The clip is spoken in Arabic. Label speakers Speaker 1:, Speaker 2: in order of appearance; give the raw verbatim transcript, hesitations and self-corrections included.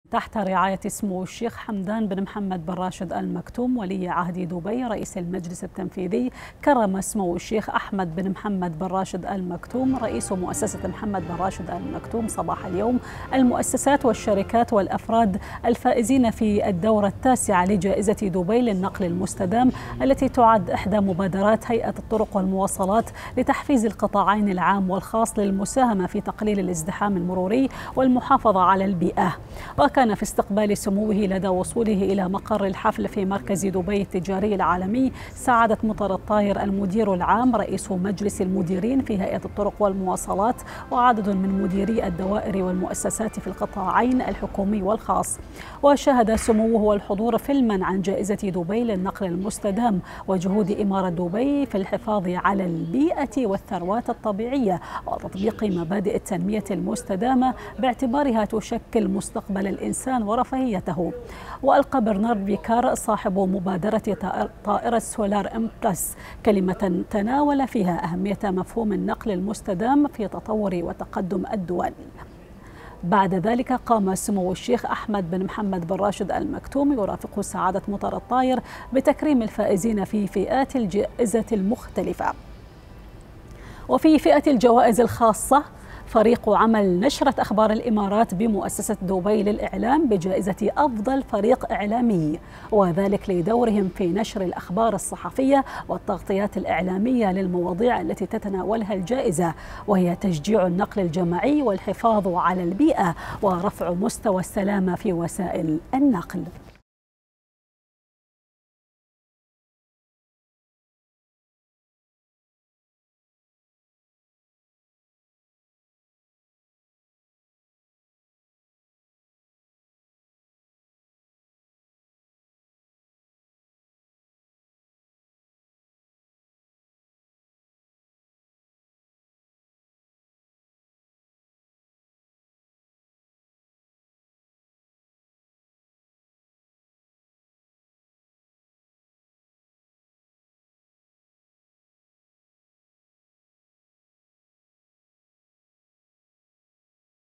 Speaker 1: تحت رعاية سمو الشيخ حمدان بن محمد بن راشد آل مكتوم ولي عهد دبي رئيس المجلس التنفيذي، كرم سمو الشيخ أحمد بن محمد بن راشد آل مكتوم رئيس مؤسسة محمد بن راشد آل مكتوم صباح اليوم المؤسسات والشركات والأفراد الفائزين في الدورة التاسعة لجائزة دبي للنقل المستدام، التي تعد إحدى مبادرات هيئة الطرق والمواصلات لتحفيز القطاعين العام والخاص للمساهمة في تقليل الازدحام المروري والمحافظة على البيئة. وكان في استقبال سموه لدى وصوله إلى مقر الحفل في مركز دبي التجاري العالمي سعادة مطر الطاير المدير العام رئيس مجلس المديرين في هيئة الطرق والمواصلات وعدد من مديري الدوائر والمؤسسات في القطاعين الحكومي والخاص. وشهد سموه والحضور فيلما عن جائزة دبي للنقل المستدام وجهود إمارة دبي في الحفاظ على البيئة والثروات الطبيعية وتطبيق مبادئ التنمية المستدامة باعتبارها تشكل مستقبل الإنسان ورفاهيته. وألقى برنارد بيكار صاحب مبادرة طائرة سولار إمبرس كلمة تناول فيها أهمية مفهوم النقل المستدام في تطور وتقدم الدول. بعد ذلك قام سمو الشيخ أحمد بن محمد بن راشد آل مكتوم يرافق سعادة مطر الطاير بتكريم الفائزين في فئات الجائزة المختلفة. وفي فئة الجوائز الخاصة فريق عمل نشرة أخبار الإمارات بمؤسسة دبي للإعلام بجائزة أفضل فريق إعلامي، وذلك لدورهم في نشر الأخبار الصحفية والتغطيات الإعلامية للمواضيع التي تتناولها الجائزة، وهي تشجيع النقل الجماعي والحفاظ على البيئة ورفع مستوى السلامة في وسائل النقل.